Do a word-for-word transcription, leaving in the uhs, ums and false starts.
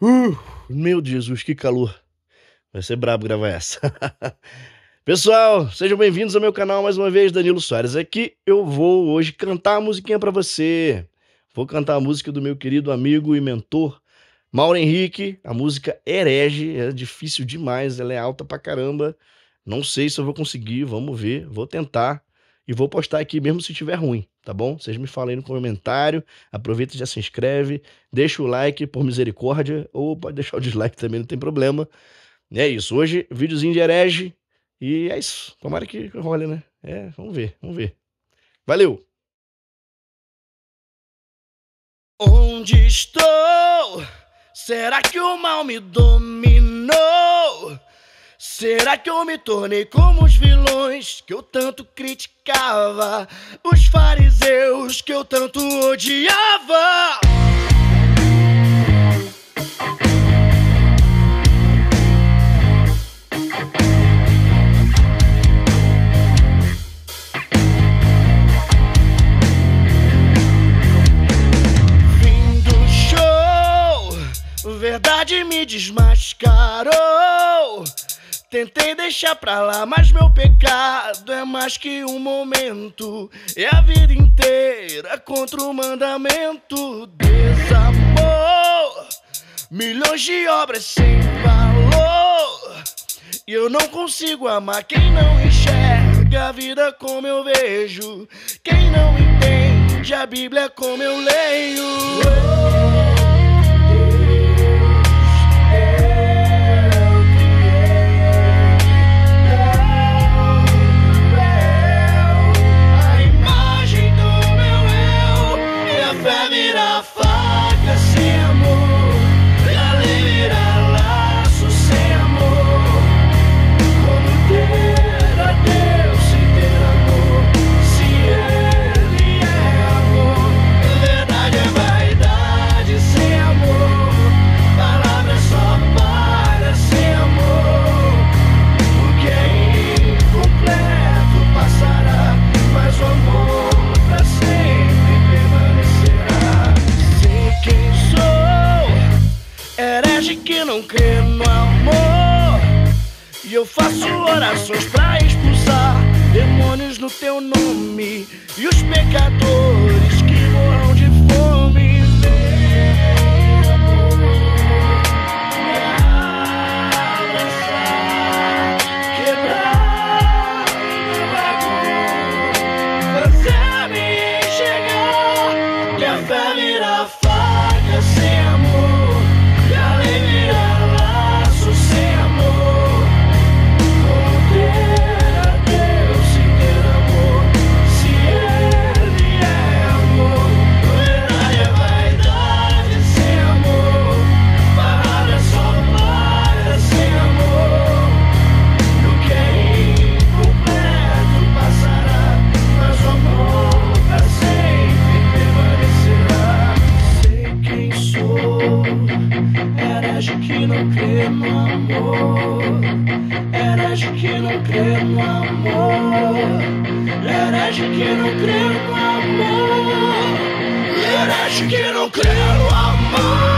Uh, meu Jesus, que calor. Vai ser brabo gravar essa. Pessoal, sejam bem-vindos ao meu canal mais uma vez, Danilo Soares aqui. Eu vou hoje cantar a musiquinha pra você. Vou cantar a música do meu querido amigo e mentor, Mauro Henrique, a música Herege. É difícil demais, ela é alta pra caramba. Não sei se eu vou conseguir, vamos ver, vou tentar. E vou postar aqui mesmo se tiver ruim, tá bom? Vocês me falem aí no comentário, aproveita e já se inscreve, deixa o like por misericórdia, ou pode deixar o dislike também, não tem problema. E é isso, hoje videozinho de herege, e é isso, tomara que role, né? É, vamos ver, vamos ver. Valeu! Onde estou? Será que o mal me dominou? Será que eu me tornei como os vilões que eu tanto criticava? Os fariseus que eu tanto odiava? Fim do show, verdade me desmascarou. Tentei deixar pra lá, mas meu pecado é mais que um momento. É a vida inteira contra o mandamento. Desamor, milhões de obras sem valor. E eu não consigo amar quem não enxerga a vida como eu vejo. Quem não entende a Bíblia como eu leio. Que não crê no amor, e eu faço orações pra expulsar demônios no teu nome, e os pecadores que morram de fome. Vem, amor, me abraçar, quebrar minha bagunça, fazer-me enxergar que a fé vira faca sem amor. Que não crê no amor, herege que não crê no amor, herege que não crê no amor, herege que não crê no amor.